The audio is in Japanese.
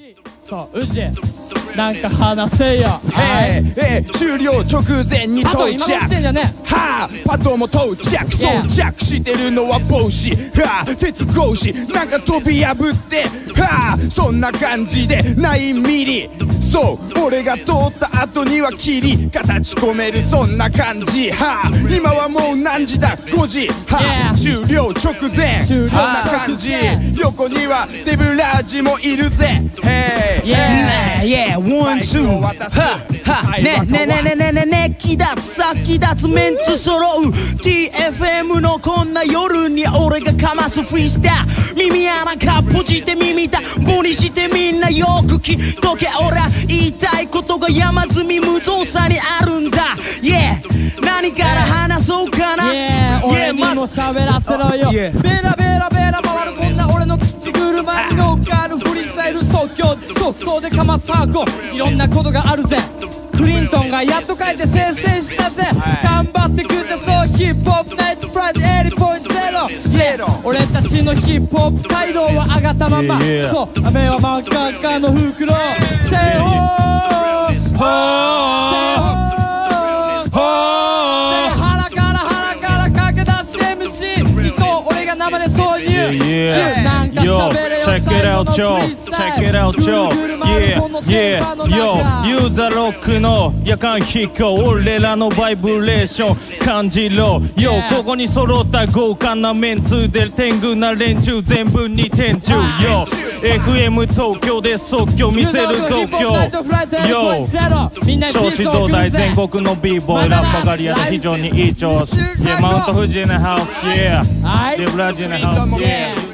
そうウジなんか話せよ。 終了直前に到着。はあパトも到着。装着してるのは帽子。はあ鉄格子なんか飛び破って。はあそんな感じでないミリ。そう俺が通った後には霧形込めるそんな感じ。はあ今はもう何時だ5時。はあ終了直前そんな感じ。横にはデブラージもいるぜ。 ワンツーね気立つ先立つメンツ揃う TFM のこんな夜に俺がかますフリースタイル。耳穴かっぽじって耳たぼにしてみんなよく聞いとけ。俺は言いたいことが山積み無造作にあるんだ。何から話そうかな。 俺にも喋らせろよ。ベラベラベラ回るこんな俺の口車に乗っかるフリースタイル即興速攻でかますハーコ。いろんなことがあるぜ。クリントンがやっと書いて生成したぜ。頑張ってくぜそうヒップホップナイトフライデー 80.0。俺たちのヒップホップ街道は上がったまま。そう雨は真っ赤っかの袋。せー腹から駆け出し MC そう俺が生で挿入。なんか喋れよ最後のフリースタイル。 ユーザーロックの夜間飛行俺らのバイブレーション感じろよ。ここに揃った豪華なメンツで天狗な連中全部に天中よ。FM 東京で即興見せる度胸よ。調子どうだい全国の b ボーイラッパガリアで非常にいい調子。マウント富士のハウスデブラジのハウス